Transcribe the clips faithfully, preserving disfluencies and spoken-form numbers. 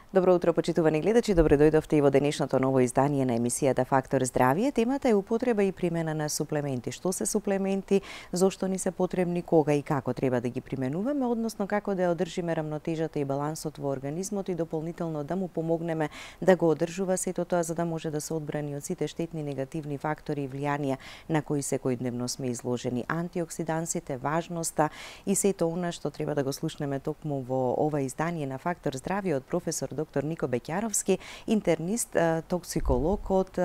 Добро утро, почитувани гледачи, добро дојдовте и во денешното ново издание на емисијата Фактор здравје. Темата е употреба и примена на суплементи. Што се суплементи, зошто ни се потребни, кога и како треба да ги применуваме, односно како да ја одржиме рамнотежата и балансот во организмот и дополнително да му помогнеме да го одржува сето тоа за да може да се одбрани од сите штетни негативни фактори и влијанија на кои секојдневно сме изложени. Антиоксидансите, важноста и сето она што треба да го слушнеме токму во ова издание на Фактор здравје од професор доктор Нико Беќаровски, интернист, токсиколог од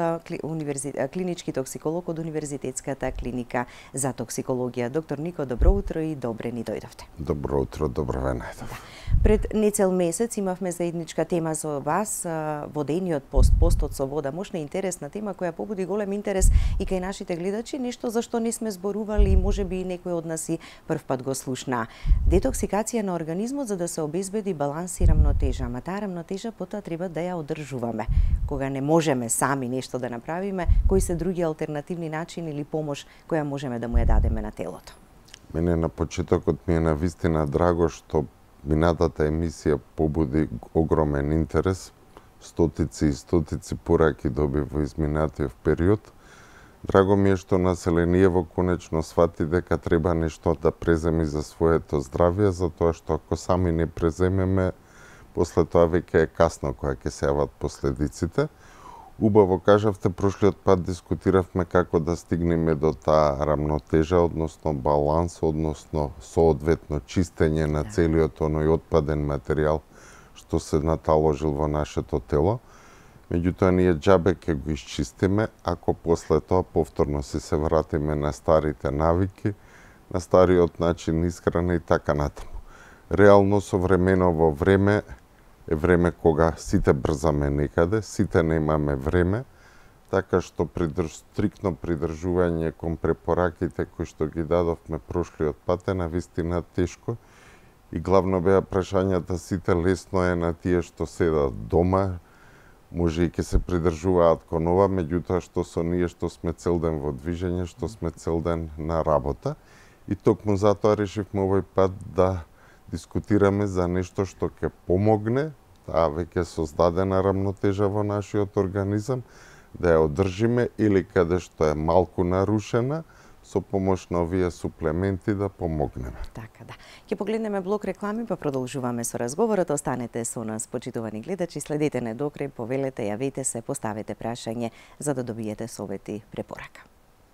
клинички токсиколог од Универзитетската клиника за токсикологија. Доктор Нико, добро утро и добре ни дојдовте. Добро утро, добро ве најдов. Пред нецел месец имавме заедничка тема за вас, водениот пост, постот со вода. Мошна интересна тема која побуди голем интерес и кај нашите гледачи, нешто за што не сме зборували и можеби и некој од нас и прв пат го слушна. Детоксикација на организмот за да се обезбеди баланс и рамнотежа, ама таа рамнотежа потоа треба да ја одржуваме. Кога не можеме сами нешто да направиме, кои се други алтернативни начини или помош која можеме да му ја дадеме на телото? Мене на почетокот ми е навистина драго што минатата емисија побуди огромен интерес. Стотици и стотици пораки доби во изминатиот период. Драго ми е што населението конечно свати дека треба нешто да преземи за своето здравје, затоа што ако сами не преземеме, после тоа веќе е касно кога ќе се јават последиците. Убаво кажавте, прошлиот пат дискутиравме како да стигнеме до таа рамнотежа, односно баланс, односно соодветно чистење на целиот оној отпаден материјал што се наталожил во нашето тело. Меѓутоа, ние џабе ќе го исчистиме, ако после тоа повторно си се вратиме на старите навики, на стариот начин исхрана и така натаму. Реално, современо во време е време кога сите брзаме некаде, сите немаме време, така што придрж, стриктно придржување кон препораките кои што ги дадовме прошлиот пат е навистина тешко и главно беа прашањата сите лесно е на тие што седат дома, може и ќе се придржуваат кон ова, меѓутоа што со ние што сме цел ден во движење, што сме цел ден на работа и токму затоа решивме овој пат да дискутираме за нешто што ќе помогне, таа веќе создадена рамнотежа во нашиот организам, да ја одржиме или каде што е малку нарушена, со помош на овие суплементи да помогнеме. Така да. Ќе погледнеме блок реклами, па продолжуваме со разговорот. Останете со нас, почитувани гледачи, следете не до крај, повелете, јавете се, поставете прашање за да добиете совети, препорака.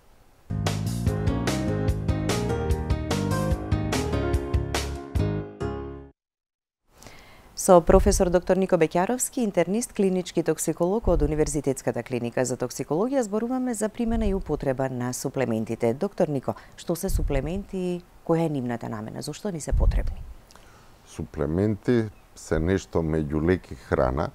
Со професор доктор Нико Беќаровски, интернист, клинички токсиколог од Универзитетската клиника за токсикологија, зборуваме за примена и употреба на суплементите. Доктор Нико, што се суплементи, која е нивната намена, зошто ни се потребни? Суплементи се нешто меѓу лек и храна,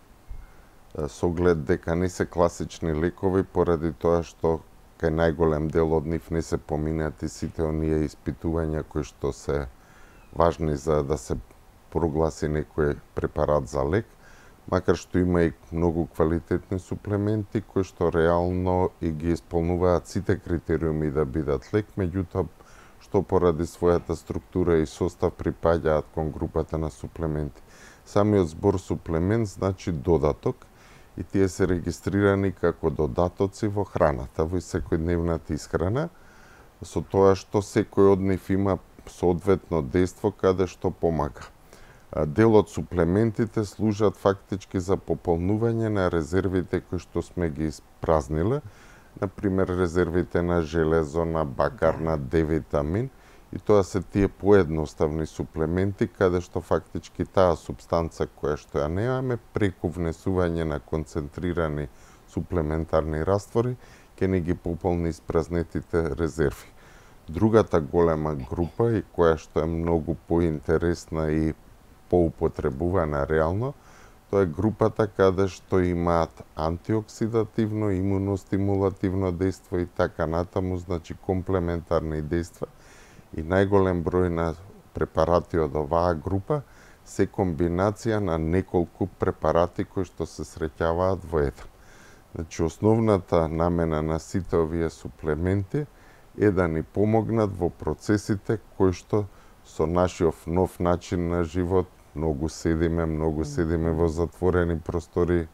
со оглед дека не се класични лекови, поради тоа што кај најголем дел од нив не се поминати сите оние испитувања кои што се важни за да се прогласи некој препарат за лек, макар што има и многу квалитетни суплементи кои што реално и ги исполнуваат сите критериуми да бидат лек, меѓутоа што поради својата структура и состав припаѓаат кон групата на суплементи. Самиот збор суплемент значи додаток и тие се регистрирани како додатоци во храната, во секојдневната исхрана, со тоа што секој од нив има соодветно дејство каде што помага. Дел од суплементите служат фактички за пополнување на резервите кои што сме ги испразниле, например резервите на железо, на бакар, на Д витамин, и тоа се тие поедноставни суплементи каде што фактички таа супстанца која што ја немаме преку внесување на концентрирани суплементарни раствори ќе ни ги пополни испразнетите резерви. Другата голема група и која што е многу поинтересна и поупотребувана реално, тоа е групата каде што имаат антиоксидативно, имуностимулативно дејство и така натаму, значи комплементарни дејства. И најголем број на препарати од оваа група се комбинација на неколку препарати кои што се среќаваат во еден. Значи, основната намена на сите овие суплементи е да ни помогнат во процесите кои што со нашиот нов начин на живот, многу седиме, многу седиме во затворени простори.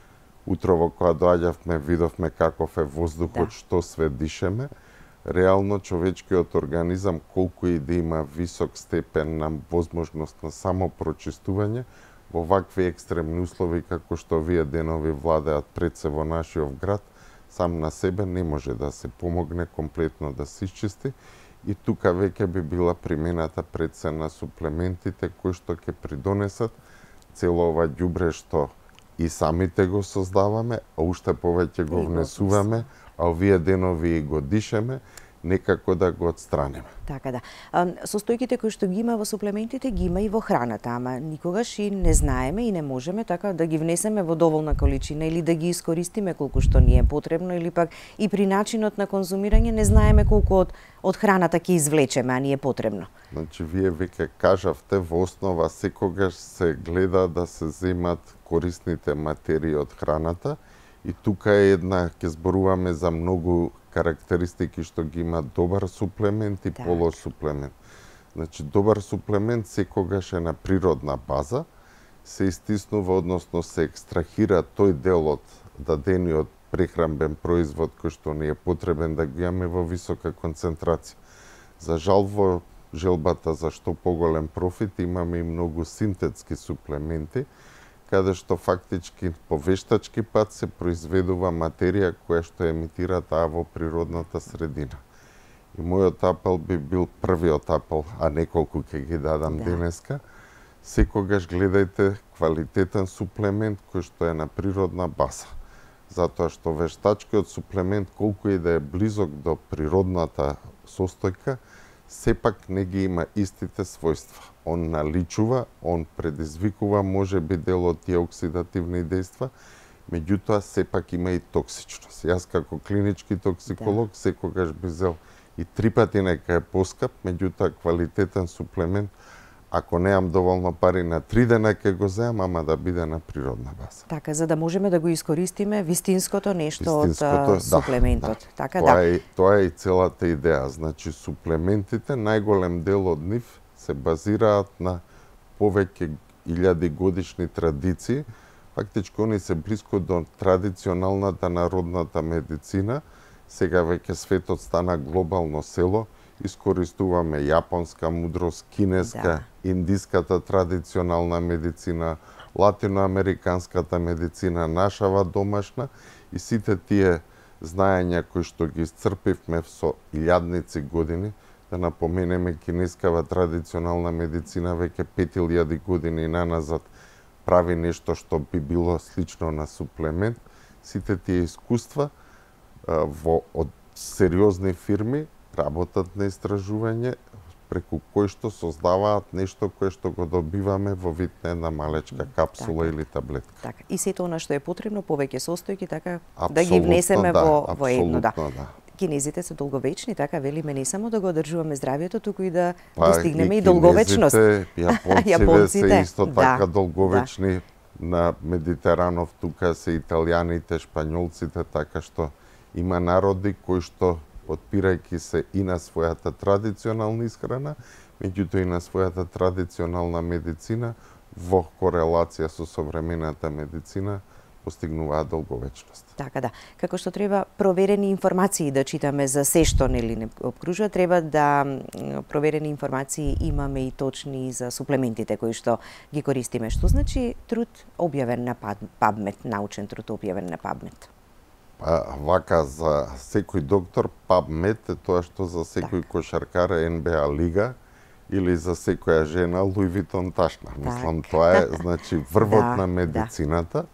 Утрово кога доаѓавме, видовме каков е воздухот, да. Што све дишеме. Реално човечкиот организам, колку и да има висок степен на возможност на самопрочистување, во вакви екстремни услови како што овие денови владеат пред се во нашиот град, сам на себе не може да се помогне комплетно да се исчисти. И тука веќе би била примената пред се на суплементите кои што ќе придонесат цело ова ѓубре што и самите го создаваме, а уште повеќе го внесуваме, а овие денови и го дишеме, некако да го отстраниме. Така да. Состојките кои што ги има во суплементите, ги има и во храната, ама никогаш и не знаеме и не можеме така да ги внесеме во доволна количина или да ги искористиме колку што ни е потребно, или пак и при начинот на конзумирање не знаеме колку од, од храната ќе извлечеме, а ни е потребно. Значи, вие веќе кажавте, во основа секогаш се гледа да се земат корисните материи од храната и тука е една, ќе зборуваме за многу карактеристики што ги има добар суплемент и так. Полусуплемент. Значи, добар суплемент секогаш е на природна база, се истиснува, односно се екстрахира тој дел од дадениот прехранбен производ кој што не е потребен да го имаме во висока концентрација. За жал, во желбата за што поголем профит имаме и многу синтетски суплементи, каде што фактички по вештачки пат се произведува материја која што емитира таа во природната средина. И мојот апел би бил првиот апел, а неколку ќе ги дадам да. Денеска. Секогаш гледајте квалитетен суплемент кој што е на природна база. Затоа што вештачкиот суплемент, колку и да е близок до природната состојка, сепак не ги има истите својства. Он наличува, он предизвикува може би дел од тие оксидативни дејства, меѓутоа сепак има и токсичност. Јас како клинички токсиколог да. Секогаш би зел и три пати нека е поскап, меѓутоа квалитетен суплемент, ако неам доволно пари на три дена ќе го земам, ама да биде на природна база. Така, за да можеме да го искористиме вистинското нешто вистинското, од суплементот. Да, така, тоа, да. е, тоа е и целата идеја. Значи, суплементите, најголем дел од нив се базираат на повеќе илјади годишни традиции. Фактички, они се близко до традиционалната народната медицина. Сега веќе светот стана глобално село. Искористуваме јапонска мудрост, кинеска, да. Индиската традиционална медицина, латиноамериканската медицина, нашава домашна и сите тие знаења кои што ги исцрпивме со илјадници години, да напоменеме кинескава традиционална медицина веќе пет илјади години наназад прави нешто што би било слично на суплемент. Сите тие искуства во од сериозни фирми работат на истражување преку кој што создаваат нешто кое што го добиваме во вид на една малечка капсула така. Или таблетка. Така. И сето она што е потребно, повеќе состојки, така абсолютно, да ги внесеме да, во, во едно. Да. Да. Кинезите се долговечни, така велиме, не само да го одржуваме здравието, туку и да па, достигнеме и, и долговечност. Јапонците, јапонците се исто така да, долговечни. Да. На Медитеранов тука се италијаните, шпањолците, така што има народи кои што отпирајќи се и на својата традиционална исхрана, меѓутоа и на својата традиционална медицина, во корелација со современата медицина, постигнуваат долговечност. Така да, како што треба проверени информации да читаме за се што нели не обкружува, треба да проверени информации имаме и точни за суплементите кои што ги користиме. Што значи труд објавен на PubMed, научен труд објавен на PubMed? Па, вака, за секој доктор, PubMed е тоа што за секој така. Кошаркар е Н Б А лига или за секоја жена Луи Витон ташна. Так. Мислам, тоа е значи врвот да, на медицината. Да.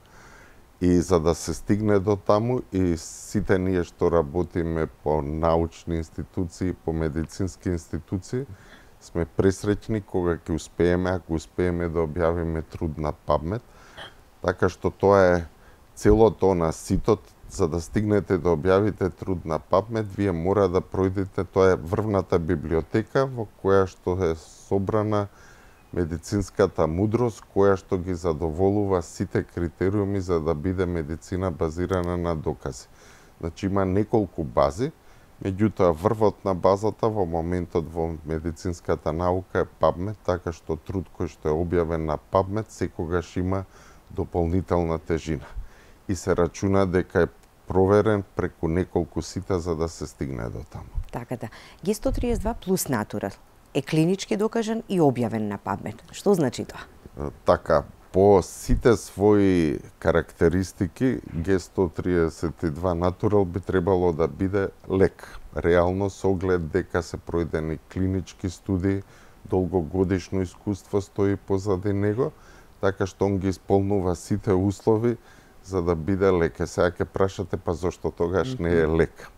И за да се стигне до таму и сите ние што работиме по научни институции, по медицински институции, сме пресреќни кога ќе успееме, ако успееме да објавиме труд на PubMed, така што тоа е целото на ситот. За да стигнете да објавите труд на PubMed, вие мора да пројдете, тоа е врвната библиотека во која што е собрана медицинската мудрост, која што ги задоволува сите критериуми за да биде медицина базирана на докази. Значи има неколку бази, Меѓутоа, врвот на базата во моментот во медицинската наука е PubMed, така што труд кој што е објавен на PubMed секогаш има дополнителна тежина. И се рачуна дека е проверен преку неколку сита за да се стигне до таму. Така да. Г сто триесет два плюс натурал е клинички докажан и објавен на PubMed. Што значи тоа? Така, по сите своји карактеристики, Г сто триесет и два натурал би требало да биде лек. Реално со оглед дека се пројдени клинички студии, долгогодишно искуство стои позади него, така што он ги исполнува сите услови за да биде лек. Е, сега ќе прашате, па зошто тогаш не е лек?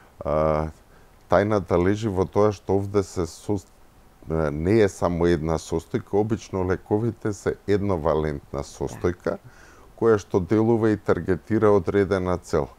А, тајната лежи во тоа што овде се со... не е само една состојка, обично лековите се едновалентна состојка, која што делува и таргетира одредена цел.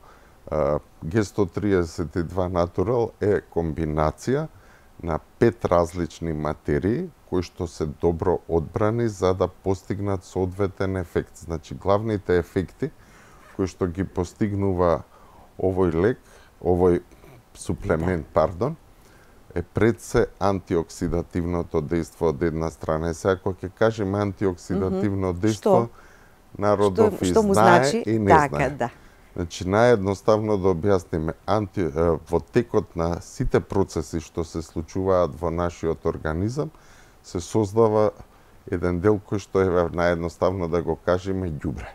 Г сто триесет и два натурал е комбинација на пет различни материи, кои што се добро одбрани за да постигнат соодветен ефект. Значи, главните ефекти кои што ги постигнува овој лек, овој суплемент, да. пардон, е пред се антиоксидативното дејство од една страна. Е, сега, ако ќе кажеме антиоксидативно mm -hmm. дејство, народов што, и што знае значи? И не така, знае. Да. Значи, наједноставно да објасниме, анти, во текот на сите процеси што се случуваат во нашиот организам, се создава еден дел кој што е наједноставно да го кажеме ѓубре.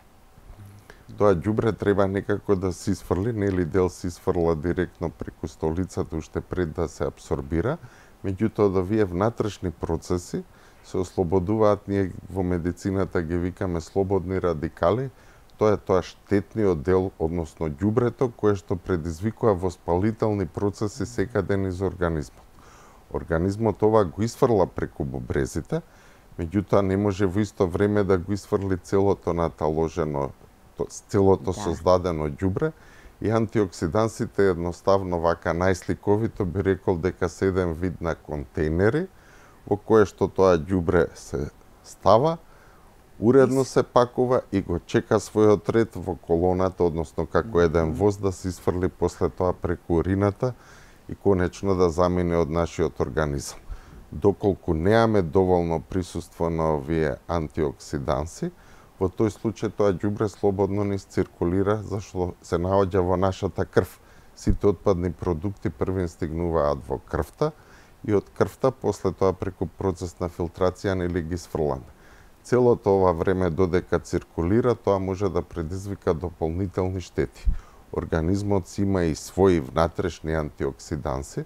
Тоа ѓубре треба некако да се исфрли, нели дел се исфрла директно преку столицата уште пред да се абсорбира, меѓутоа да вие внатрешни процеси се ослободуваат, ние во медицината ги викаме слободни радикали, тоа е тоа штетниот дел, односно ѓубрето, кое што предизвикува воспалителни процеси секаде низ организмот. Организмот ова го исфрла преку бубрезите, меѓутоа не може во исто време да го исфрли целото наталожено, целото да. создадено ѓубре, и антиоксидансите едноставно вака најсликовито би рекол дека се еден вид на контейнери во кое што тоа ѓубре се става, уредно се пакува и го чека својот ред во колоната, односно како еден воз да се исфрли после тоа преку урината и конечно да замине од нашиот организам. Доколку неаме доволно присуство на овие антиоксиданси, во тој случај тоа ѓубре слободно низ циркулира, зашто се наоѓа во нашата крв. Сите отпадни продукти првин стигнуваат во крвта и од крвта после тоа преку процес на филтрација нели ги сфрламе. Целото ова време додека циркулира, тоа може да предизвика дополнителни штети. Организмот си има и своји внатрешни антиоксиданси,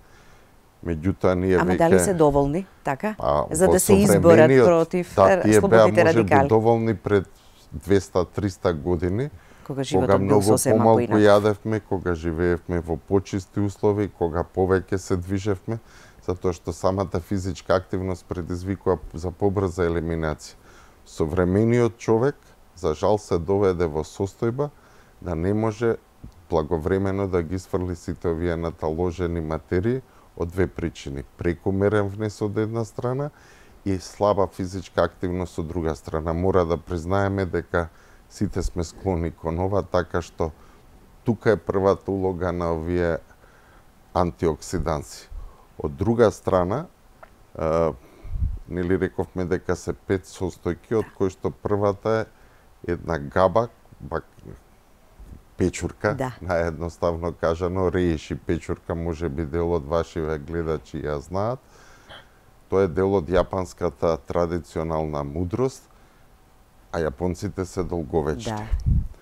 меѓутоа ние Ама веќе... дали се доволни, така? А, за да се изборат против да, тие слободните беа, радикали? може би, доволни пред двеста-триста години, кога животот кога бил многу сосема помалку поинак. јадевме, кога живеевме во почисти услови, кога повеќе се движевме, затоа што самата физичка активност предизвикува за побрза елиминација. Современиот човек, за жал, се доведе во состојба да не може благовремено да ги сфрли сите овие наталожени материи од две причини. Прекумерен внес од една страна и слаба физичка активност од друга страна. Мора да признаеме дека сите сме склони кон ова, така што тука е првата улога на овие антиоксиданси. Од друга страна, е, нели рековме дека се пет состојки, од кои што првата е една габа, бак, печурка, да. наједноставно кажано, реиши печурка, може би дел од вашиве гледачи ја знаат. Тоа е дел од јапанската традиционална мудрост, а јапонците се долговечни. Да.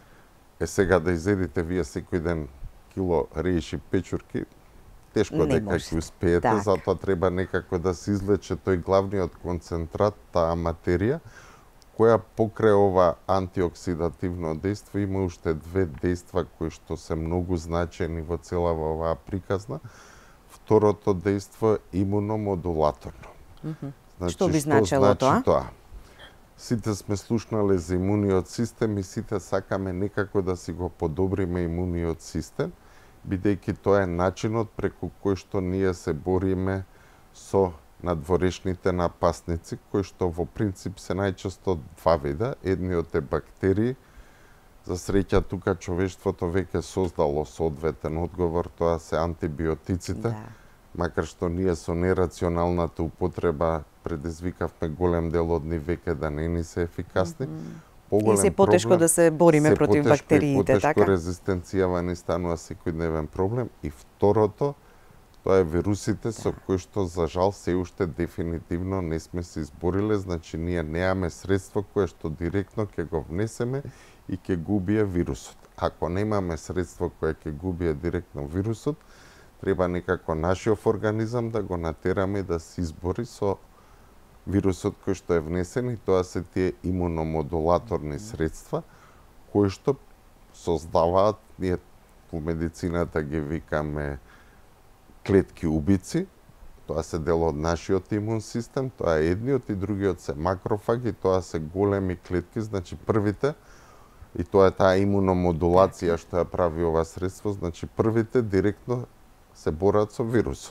Е, сега да изедите вие секој ден кило реиши печурки, тешко не дека ќе успеете, так. Затоа треба некако да се извлече тој главниот концентрат, таа материја, која покрај ова антиоксидативно дејство има уште две дејства кои што се многу значени во целава оваа приказна. Второто дејство е имуномодулаторно. Mm -hmm. Значи, што би значело значи тоа? тоа? Сите сме слушнале за имуниот систем и сите сакаме некако да си го подобриме имуниот систем, бидејќи тоа е начинот преку кој што ние се бориме со надворешните напасници, кои што во принцип се најчесто два вида. Едниот е бактерии, За среќа тука човештвото веќе создало соодветен одговор, тоа се антибиотиците, Да. макар што ние со нерационалната употреба предизвикавме голем дел од нив веќе да не ни се ефикасни. И се потешко да се бориме против бактериите, така? Се потешко така? резистенцијава ни станува секојдневен проблем. И второто, тоа е вирусите со кои што за жал се уште дефинитивно не сме се избориле, значи ние неаме средство кое што директно ќе го внесеме и ќе го убие вирусот. Ако немаме средство кое ќе го убие директно вирусот, треба некако нашиот организам да го натераме да се избори со вирусот кој што е внесен, и тоа се тие имуномодулаторни средства кои што создаваат, ние по медицината ги викаме клетки убици. Тоа се дел од нашиот имун систем, тоа е едниот, и другиот се макрофаги, тоа се големи клетки, значи првите, и тоа е таа имуномодулација што ја прави ова средство, значи првите директно се борат со вирусот.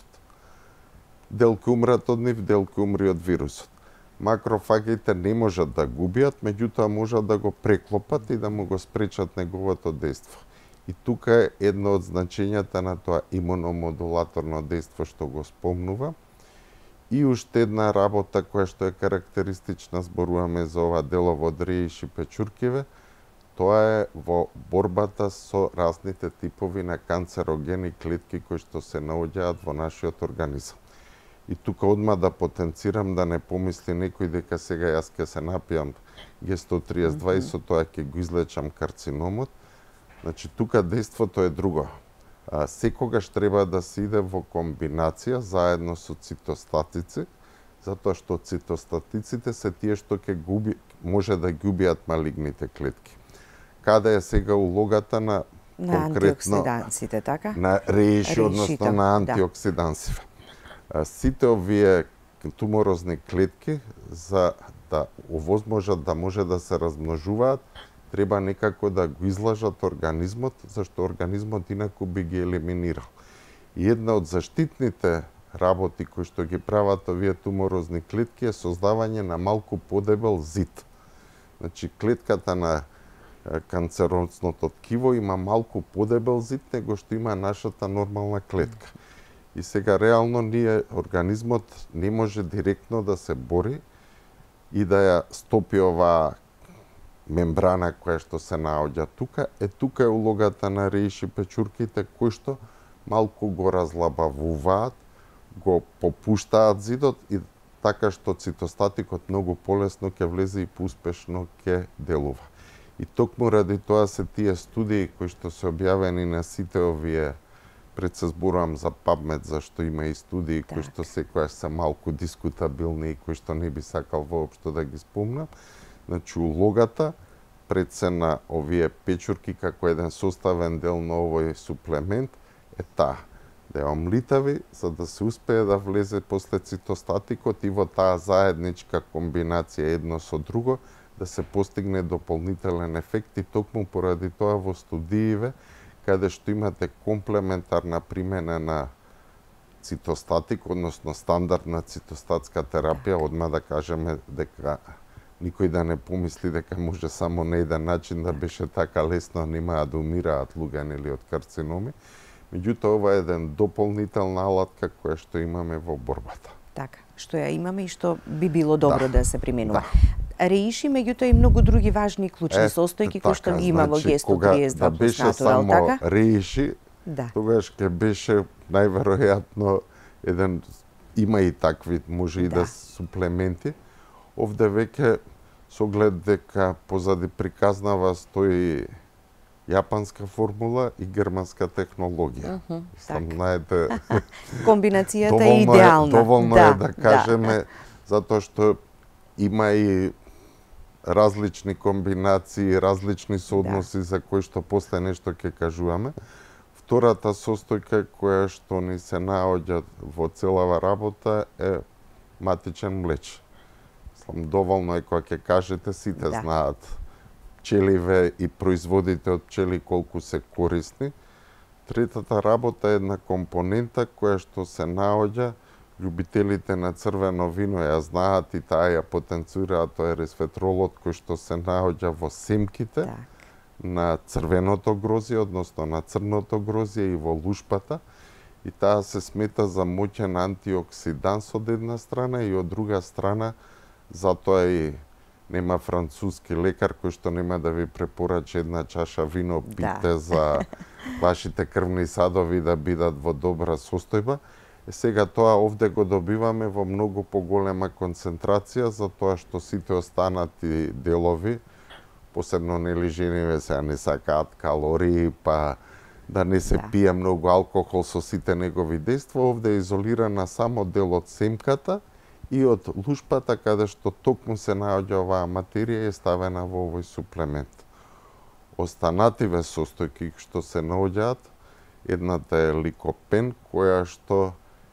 Дел ке умрат од нив, дел ке умри од вирусот. Макрофагите не можат да губиат, меѓутоа можат да го преклопат и да му го спречат неговото дејство. И тука е едно од значењата на тоа имуномодулаторно дејство што го спомнува. И уште една работа која што е карактеристична, зборуваме за ова делово од реиши печуркиве, тоа е во борбата со разните типови на канцерогени клетки кои што се наоѓаат во нашиот организам. И тука одма да потенцирам да не помисли некој дека сега јас ќе се напијам Г сто триесет два и со тоа ќе го излечам карциномот. Значи тука дејството е друго. А, секогаш треба да се иде во комбинација заедно со цитостатици, затоа што цитостатиците се тие што ќе губи, може да ги убијат малигните клетки. Каде е сега улогата на, на конкретно антиоксидансите, така? на реиши, односно на антиоксидансиве. Да. Сите овие туморозни клетки, за да овозможат да може да се размножуваат, треба некако да го излажат организмот, зашто организмот инаку би ги елиминирал. И една од заштитните работи кои што ги прават овие туморозни клетки е создавање на малку подебел зид. Значи клетката на канцерозното ткиво има малку подебел зид него што има нашата нормална клетка. И сега реално ние, организмот не може директно да се бори и да ја стопи оваа мембрана која што се наоѓа тука. Е тука е улогата на реиши печурките кои што малку го разлабавуваат, го попуштаат зидот и така што цитостатикот многу полесно ќе влезе и поуспешно ќе делува. И токму ради тоа се тие студии кои што се објавени на сите овие, пред се зборувам за PubMed, зашто има и студии так. кои што секојаш се малку дискутабилни и кои што не би сакал воопшто да ги спомнам. Значи улогата пред се на овие печурки како еден составен дел на овој суплемент е таа да ја омлитави за да се успее да влезе после цитостатикот и во таа заедничка комбинација едно со друго да се постигне дополнителен ефект, и токму поради тоа во студииве каде што имате комплементарна примена на цитостатик, односно стандардна цитостатска терапија, одма да кажеме дека никој да не помисли дека може само на еден начин да беше така лесно, немаа да умираат луѓе нели од карциноми. Меѓутоа ова е еден дополнителна алатка која што имаме во борбата. Така, што ја имаме и што би било добро да, да се применува. Да. Реиши, меѓутоа и многу други важни клучни е, состојки кои што ги има значи, во Г сто триесет два да плюс натурал, така? само реиши, да. тогаш ќе беше најверојатно еден, има и такви, може и да, да суплементи. Овде веќе со оглед дека позади приказнава стои јапанска формула и германска технологија. Uh -huh, Сам знаете, комбинацијата е идеална. Доволно да, е да кажеме, да. затоа што има и различни комбинации, различни соодноси да. за кои што после нешто ќе кажуваме. Втората состојка која што ни се наоѓа во целава работа е матичен млеч. Слам, доволно е кога ќе кажете, сите да. знаат пчеливе и производите од пчели колку се корисни. Третата работа е една компонента која што се наоѓа, љубителите на црвено вино ја знаат и таа ја потенцираат, тоа е ресветролот кој што се наоѓа во семките. Да. на црвеното грозје, односно на црното грозје и во лушпата, и таа се смета за моќен антиоксиданс од една страна и од друга страна затоа и нема француски лекар кој што нема да ви препорача една чаша вино пите да. За вашите крвни садови да бидат во добра состојба. Е, сега тоа овде го добиваме во многу поголема концентрација, затоа што сите останати делови, посебно нели жениве сега не сакаат калории, па да не се да. Пие многу алкохол со сите негови дејства, овде е изолирана само дел од семката и од лушпата, каде што токму се наоѓа оваа материја е ставена во овој суплемент. Останативе состојки што се наоѓаат, едната е ликопен, која што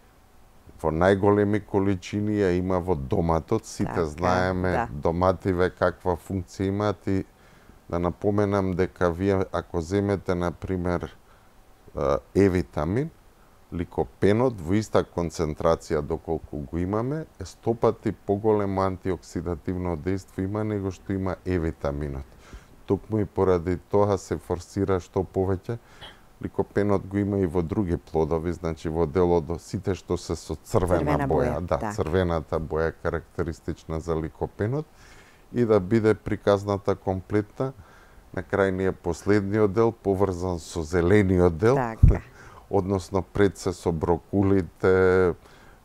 во најголеми количини ја има во доматот. Сите така, знаеме да. Домативе каква функција имаат и да напоменам дека вие ако земете на пример Е витамин, ликопенот во иста концентрација доколку го имаме, е сто пати поголемо антиоксидативно дејство има него што има Е витаминот. Токму и поради тоа се форсира што повеќе. Ликопенот го има и во други плодови, значи во делот сите што се со црвена, црвена боја. боја. Да, да, црвената боја е карактеристична за ликопенот. И да биде приказната комплетна, на крај ни е последниот дел поврзан со зелениот дел, така. Односно пред се со брокулите,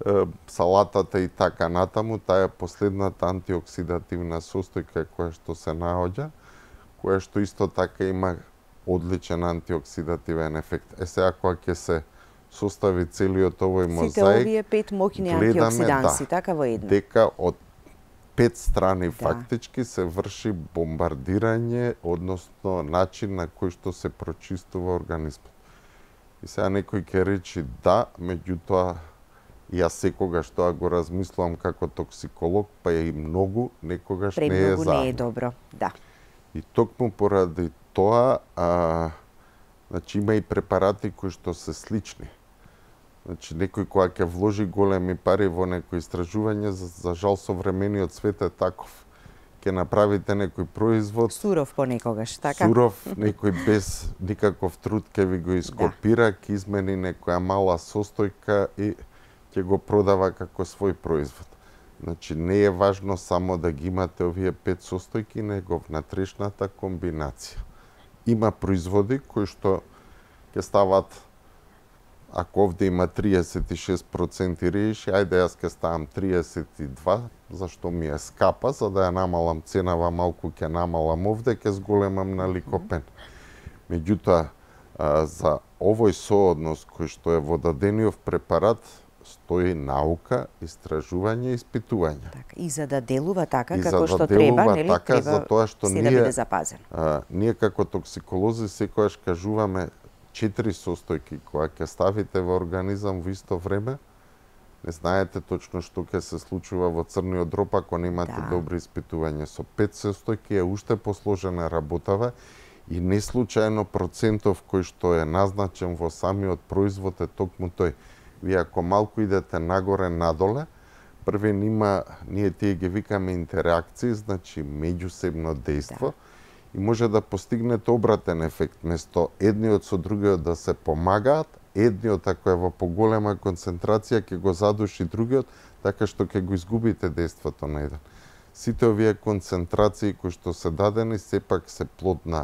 салатата и така натаму, таа е последната антиоксидативна состојка која што се наоѓа, која што исто така има одличен антиоксидативен ефект. Е сега кога ќе се состави целиот овој мозаик, сите овие пет моќни антиоксиданси, да, така во една. Дека од пет страни да. Фактички се врши бомбардирање, односно начин на кој што се прочистува организмот. И сега некој ќе речи да, меѓутоа јас секогаш тоа го размислувам како токсиколог, па и многу некогаш Премногу не е за. не е добро, да. И токму поради тоа, а, значи има и препарати кои што се слични. Значи, некој кога ќе вложи големи пари во некој истражување, за, за жал современиот свет е таков. Ќе направите некој производ... Суров понекогаш, така? Суров, некој без никаков труд ќе ви го ископира, ќе измени некоја мала состојка и ќе го продава како свој производ. Значи, не е важно само да ги имате овие пет состојки, него внатрешната комбинација. Има производи кои што ќе стават. Ако овде има триесет и шест проценти режи, ајде јас ќе ставам триесет и два, зашто ми е скапа, за да ја намалам ценава, малку ќе намалам овде, ќе зголемам на ликопен. Меѓутоа, за овој сооднос кој што е во дадениот препарат, стои наука, истражување и испитување. Така, и за да делува така и како што да треба, нели, така, треба затоа што се ние, да биде запазен. А, ние како токсиколози секогаш кажуваме четири состојки која ќе ставите во организам во исто време, не знаете точно што ќе се случува во црниот дроб ако немате да. Добри испитувања. Со пет состојки е уште посложена работава и не случајно процентов кој што е назначен во самиот производ е токму тој. Вие ако малку идете нагоре надоле, првен има, ние тие ги викаме интеракции, значи меѓусебно дејство, да. И може да постигнете обратен ефект. Место едниот со другиот да се помагаат, едниот ако е во поголема концентрација ќе го задуши другиот, така што ќе го изгубите дејството на еден. Сите овие концентрации кои што се дадени сепак се плод на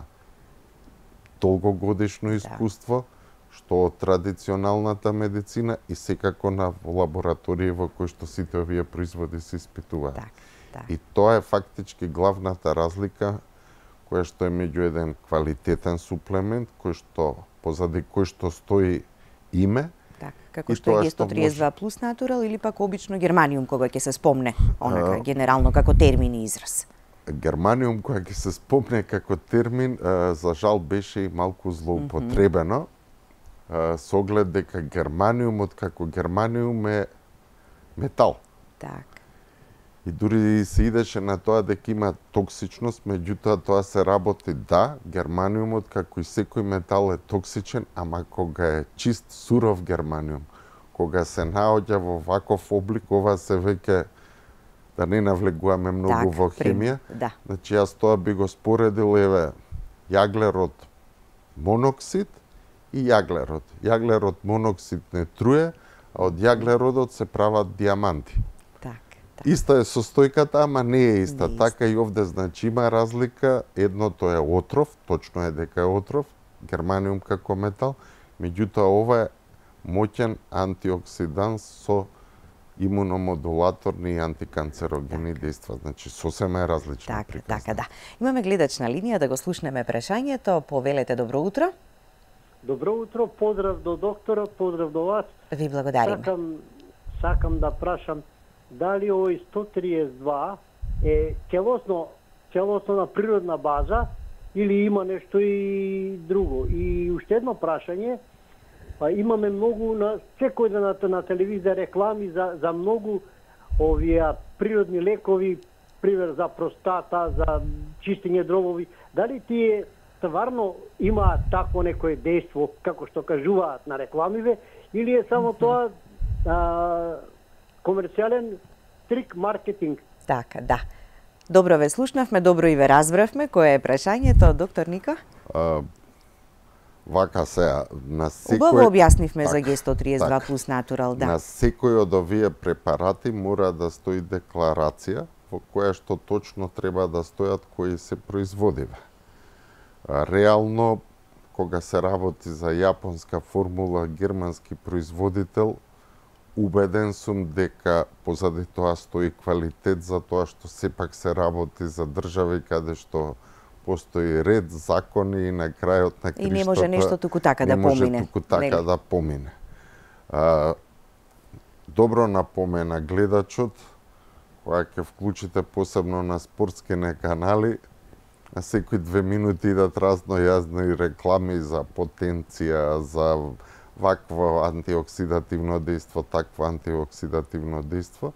долгогодишно искуство, да. Што од традиционалната медицина и секако на лабораторија во кои што сите овие производи се испитуваат. Да, да. И тоа е фактички главната разлика која што е меѓу еден квалитетен суплемент, кој што позади кој што стои име, така, како што е Г сто триесет два плюс натурал или пак обично германиум кога ќе се спомне, онака генерално како термин и израз. Германиум кога ќе се спомне како термин, за жал беше и малку злоупотребено, mm -hmm. со оглед дека германиумот како германиум е метал. Так. И дури се идеше на тоа дека има токсичност, меѓутоа тоа се работи да, германиумот како и секој метал е токсичен, ама кога е чист суров германиум, кога се наоѓа во ваков облик, ова се веќе да не навлегуваме многу так, во хемија. Да. Значи јас тоа би го споредил, еве, јаглерод моноксид и јаглерод. Јаглерод моноксид не труе, а од јаглеродот се прават дијаманти. Так, так. Иста е состојката, ама не е иста. Не Така и овде, значи, има разлика. Едното е отров, точно е дека е отров, германиум како метал, меѓутоа ова е моќен антиоксиданс со имуномодулаторни и антиканцерогени дејства. Значи, сосема е различна Така, приказна. така, да. Имаме гледач на линија, да го слушнеме прашањето. Повелете, добро утро. Добро утро, поздрав до докторот, поздрав до вас. Ви благодариме. Сакам, сакам да прашам дали овој сто триесет два е целосно, целосно на природна база или има нешто и друго. И уште едно прашање, па имаме многу на секој ден на, на телевизија реклами за, за многу овие природни лекови, пример за простата, за чистење дробови. Дали тие стварно има такво некое дејство, како што кажуваат на рекламиве, или е само тоа а, комерцијален трик маркетинг? Така, да. Добро ве слушнавме, добро и ве разбравме. Кое е прашањето, доктор Ника? А, вака сега, на секој... Убаво објаснивме за Так, Г сто триесет два так. плюс натурал, да. На секој од овие препарати мора да стои декларација во која што точно треба да стојат кои се производиве. А, реално, кога се работи за јапонска формула, германски производител, убеден сум дека позади тоа стои квалитет, за тоа што сепак се работи за држави каде што постои ред, закони и на крајот на И криштата не може нешто туку така да не може помине, туку така нели? да помине. А, добро напомена гледачот, кога ќе вклучите посебно на спортските канали, на секои две минути идат разно јазни реклами за потенција, за вакво антиоксидативно дејство, такво антиоксидативно дејство.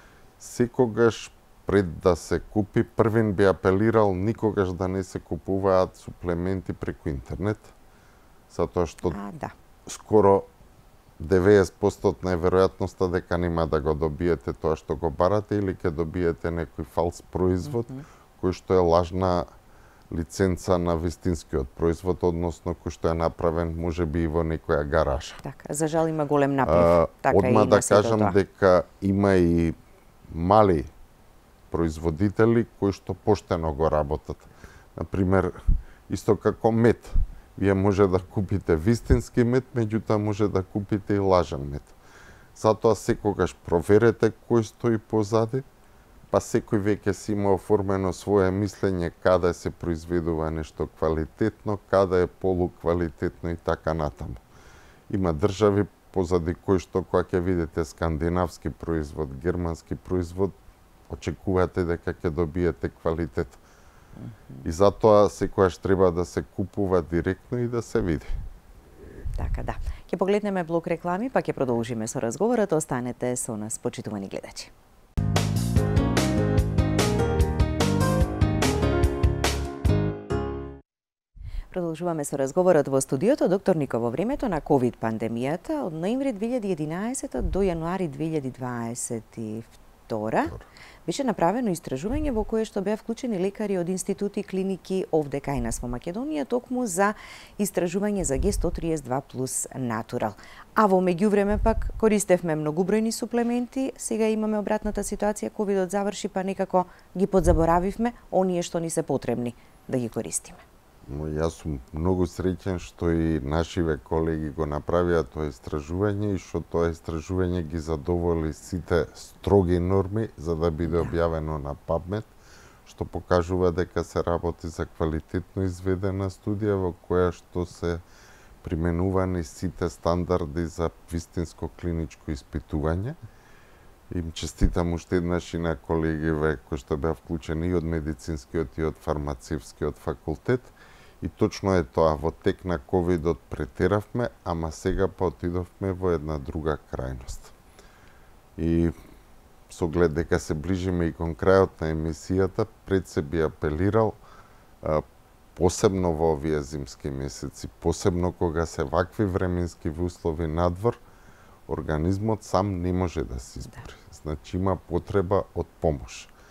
Секогаш пред да се купи, првин би апелирал никогаш да не се купуваат суплементи преку интернет, затоа што А, да. скоро деведесет проценти е веројатноста дека нема да го добиете тоа што го барате или ќе добиете некој фалс производ, mm -hmm. кој што е лажна лиценца на вистинскиот производ, односно кој што е направен можеби и во некоја гаража. Така, за жал има голем наплив. А, Така одма и да на сето кажам тоа. дека има и мали производители кои што поштено го работат. Например, исто како мед. Вие може да купите вистински мед, меѓутоа може да купите и лажен мед. Затоа секогаш проверете кој стои позади, па секој веќе си има оформено свое мислење каде се произведува нешто квалитетно, каде е полуквалитетно и така натаму. Има држави позади кои што кога ќе видите скандинавски производ, германски производ, очекувате дека ќе добиете квалитет. Mm -hmm. И затоа секогаш треба да се купува директно и да се види. Така, да. Ќе погледнеме блок реклами, па ќе продолжиме со разговорот. Останете со нас, почитувани гледачи. Продолжуваме со разговорот во студиото. Доктор Нико, во времето на ковид пандемијата од ноември две илјади и единаесета до јануари две илјади дваесет и втора беше направено истражување во кое што беа вклучени лекари од институти и клиники овде кај нас во Македонија, токму за истражување за Г сто триесет два плюс натурал. А во меѓувреме пак користевме многубројни суплементи, сега имаме обратната ситуација, ковидот заврши, па некако ги подзаборавивме оние што ни се потребни да ги користиме. Но јас сум многу среќен што и нашиве колеги го направија тоа истражување и што тоа истражување ги задоволи сите строги норми за да биде објавено на PubMed, што покажува дека се работи за квалитетно изведена студија во која што се применувани сите стандарди за вистинско клиничко испитување. Им честитам уште еднаш и на колегиве кои што беа вклучени и од медицинскиот и од фармацевскиот факултет. И точно е тоа, во тек на ковидот претеравме, ама сега па отидовме во една друга крајност. И со глед дека се ближиме и кон крајот на емисијата, пред се би апелирал, а, посебно во овие зимски месеци, посебно кога се вакви временски услови надвор, организмот сам не може да се избори. Значи има потреба од помош.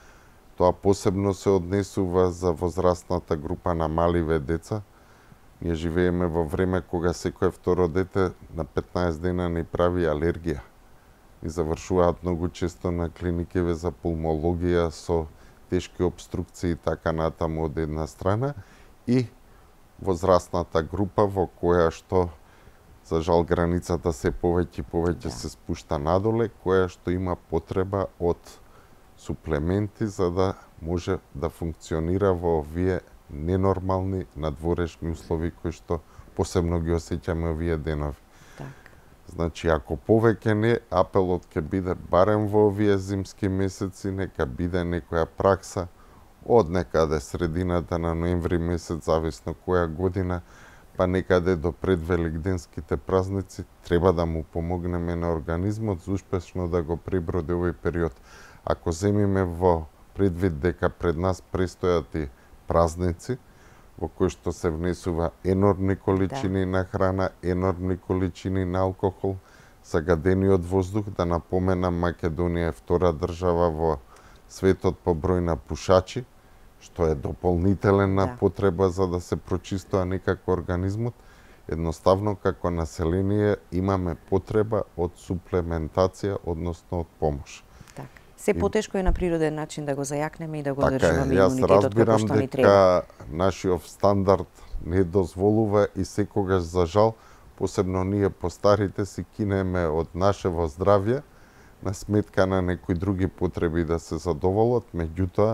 Тоа посебно се однесува за возрастната група на маливе деца. Ние живееме во време кога секое второ дете на петнаесет дена не прави алергија. И завршуваат многу често на клиникиве за пулмологија со тешки обструкции и така натаму од една страна, и возрастната група во која што за жал границата се повеќе и повеќе Да. се спушта надоле, која што има потреба од суплементи за да може да функционира во овие ненормални надворешни услови кои што посебно ги осеќаме овие денови. Так. Значи, ако повеќе не, апелот ќе биде барем во овие зимски месеци, нека биде некоја пракса од некаде средината на ноември месец, зависно која година, па некаде до пред великденските празници, треба да му помогнеме на организмот за успешно да го преброди овој период. Ако земиме во предвид дека пред нас престојат и празници, во кои што се внесува енормни количини да. на храна, енормни количини на алкохол, загадениот воздух, да напоменам, Македонија е втора држава во светот по број на пушачи, што е дополнителна да. потреба за да се прочистува некако организмот. Едноставно, како население, имаме потреба од суплементација, односно од помош. Се потешко е на природен начин да го зајакнеме и да го така, одржуваме јас имунитетот како што ни треба. разбирам дека нашиот стандард не дозволува и секогаш, за жал, посебно ние постарите си кинеме од нашево здравје на сметка на некои други потреби да се задоволат, меѓутоа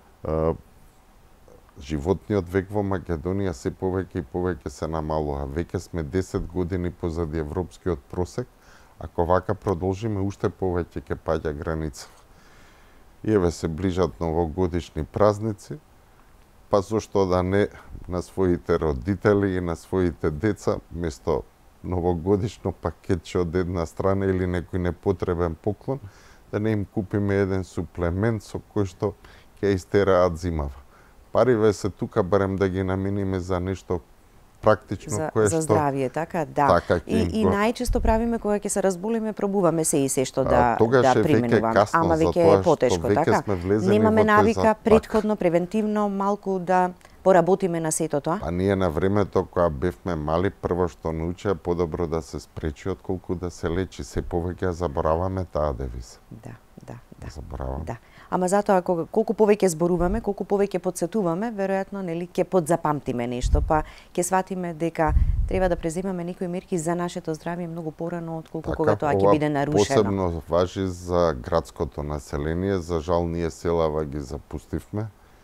животниот век во Македонија се повеќе и повеќе се намалува. Веќе сме десет години позади европскиот просек, ако вака продолжиме, уште повеќе ќе паѓа граница. И еве се ближат новогодишни празници, па зошто да не на своите родители и на своите деца, место новогодишно пакетче од една страна или некој непотребен поклон, да не им купиме еден суплемент со кој што ќе истераат зимава. Париве се тука барем да ги намениме за нешто практично за, кое за што здравје, така, да. Така, и, и го... најчесто правиме кога ќе се разболиме, пробуваме се и се што да, тогаш да е применуваме. касно, Ама веќе е потешко, така? Немаме навика претходно, превентивно, малку да поработиме на сето тоа? Па ние на времето кога бевме мали, прво што научија подобро да се спречи отколку да се лечи. Се повеќе забораваме таа девиза. Да, да, да. Забораваме. Да. Ама затоа колку повеќе зборуваме, колку повеќе подсетуваме, веројатно нели ќе подзапамтиме нешто, па ќе сватиме дека треба да преземаме некои мерки за нашето здравје многу порано отколку така, кога тоа ќе биде нарушено. Посебно важи за градското население, за жал ние селава ги запустивме.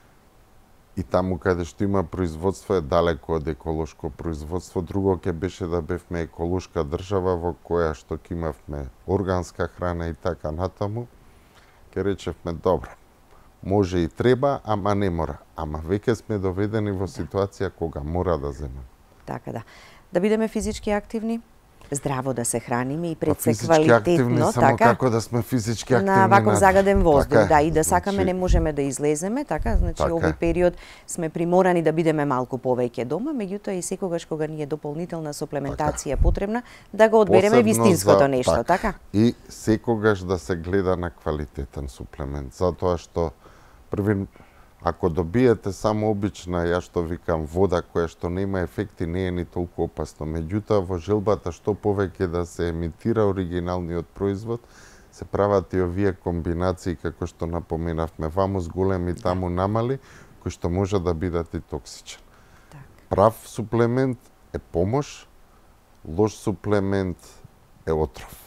И таму каде што има производство е далеко од еколошко производство. Друго ќе беше да бевме еколошка држава во која што ќе имавме органска храна и така натаму. Ке речевме, добро, може и треба, ама не мора. Ама веќе сме доведени во ситуација кога мора да земеме. Така да. Да бидеме физички активни, здраво да се храниме и пред се физички квалитетно, активни, така. само како да сме физички активни на ваков загаден воздух, така, да, и да сакаме значи... не можеме да излеземе, така, значи така. овој период сме приморани да бидеме малку повеќе дома, меѓутоа и секогаш кога ни е дополнителна суплементација така. потребна, да го одбереме вистинското за... нешто, така. така? И секогаш да се гледа на квалитетен суплемент, затоа што први ако добиете само обична, ја што викам, вода која што нема ефекти, не е ни толку опасно. Меѓутоа, во желбата што повеќе да се емитира оригиналниот производ, се прават и овие комбинации, како што напоменавме, ваму големи, таму намали, кои што може да бидат и токсичен. Так. Прав суплемент е помош, лош суплемент е отров.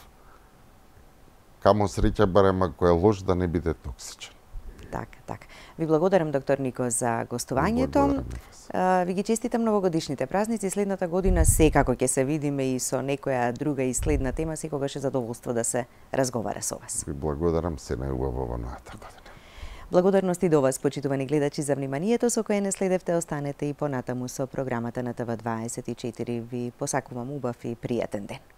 Камо среќа барем ако е лош да не биде токсичен. Така, така. Ви благодарам, доктор Нико, за гостувањето. Ви ги честитам новогодишните празници. Следната година секако ќе се видиме и со некоја друга и следна тема. Секогаш е задоволство да се разговара со вас. Ви благодарам, се најубаво во новата година. Благодарности до вас, почитувани гледачи, за вниманието со кое не следевте. Останете и понатаму со програмата на Т В дваесет и четири. Ви посакувам убав и пријатен ден.